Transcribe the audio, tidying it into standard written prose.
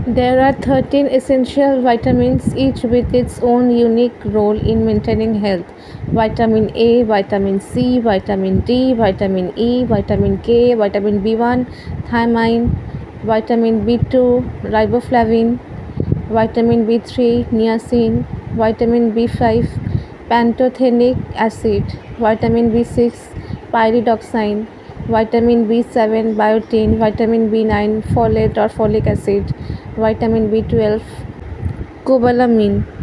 There are 13 essential vitamins, each with its own unique role in maintaining health. Vitamin A, vitamin C, vitamin D, vitamin E, vitamin K, vitamin B1, thiamine, vitamin B2, riboflavin, vitamin B3, niacin, vitamin B5, pantothenic acid, vitamin B6, pyridoxine, vitamin B7, biotin, vitamin B9, folate or folic acid, vitamin B12, cobalamin.